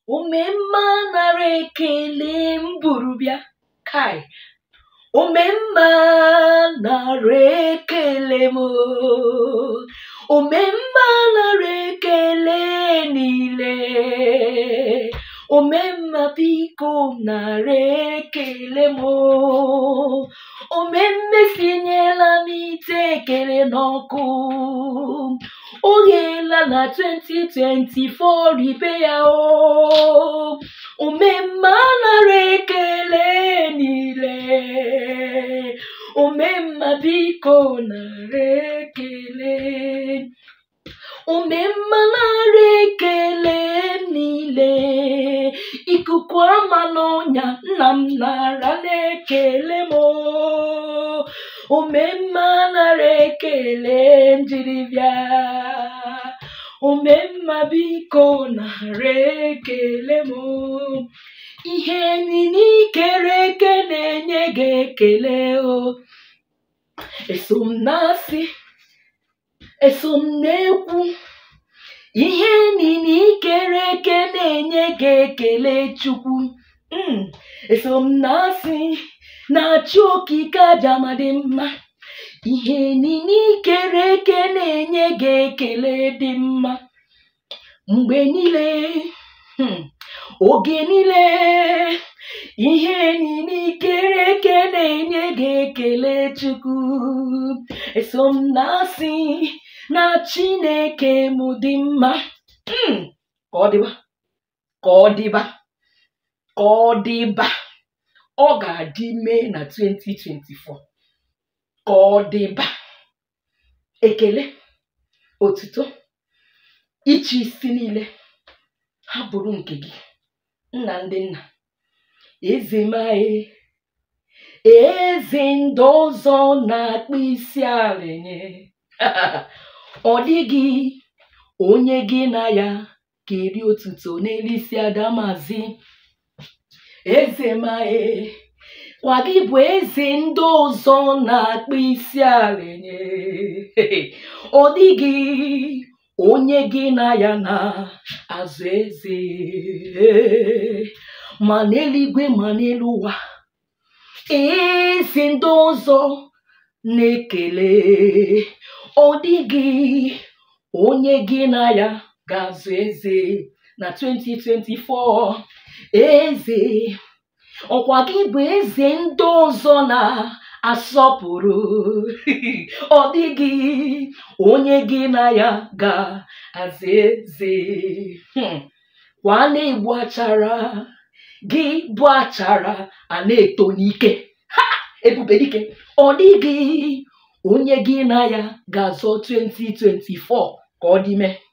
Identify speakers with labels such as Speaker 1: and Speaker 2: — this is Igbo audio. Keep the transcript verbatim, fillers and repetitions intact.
Speaker 1: Omemma nara ekele m buru bịa kai. Omemma nara ekele m. Omemma nara ekele niile. Omemma biko nara ekele m. Omemme sinyela m ite ekele n'ọkụ. Oghela na twenty twenty-four ibe ya o. Omemma nara ekele niile. Omemma biko nara ekele. Omemma nara ekele niile. Ikuku ama n'ọnya nna m nara ekele m. Omemma nara ekele njiri bịa. Omemma biko nara ekele m. Ihe niile ikere eke na-enye gị ekele o. Eso m na-asị, eso m na-ekwu, ihe niile ikere eke na-enye gị ekele Chukwu. Mm. Eso m na-asị na chi okike ajama dị mma. Ihe niile ikere eke na-enye gị ekele dị mma. Mgbe niile, hmm, oge niile, ihe niile ikere eke na-enye gị ekele Chukwu. Eso m na-asị na Chineke m dị mma. Hmm, ka ọ dịba, ka ọ dịba, ka ọ dịba. Ọ ga-adị mee na twenty twenty-four. Ka ọ dịba. Ekele, otuto, ịchị isi niile ha bụrụ nke gị, nna ndị nna. Eze mae, eze ndị ọzọ na-akpụ isi ala nye. Ọ dịghị onye gị na ya ga-eri otuto n'elu isi Adamazi. Eze mae, kwa gị bụ eze ndị ọzọ na-akpụ isi ala nye. Ọ dịghị onye gị na ya na-azụ eze. Ma n'eluigwe ma n'elu ụwa, eze ndị ọzọ na-ekele. Ọ dịghị onye gị na ya ga-azụ eze na twenty twenty-four. Eze, ọkwa gị bụ eze ndị ọzọ na-asọpụrụ. Ọ dịghị onye gị na ya ga-azụ eze. Hmm. Kwa na-egbu achara, gị bụ achara a na-eto n'ike. Ha! Ebube dike. Ọ dịghị onye gị na ya ga-azọ twenty twenty-four. Ka ọ dị mee.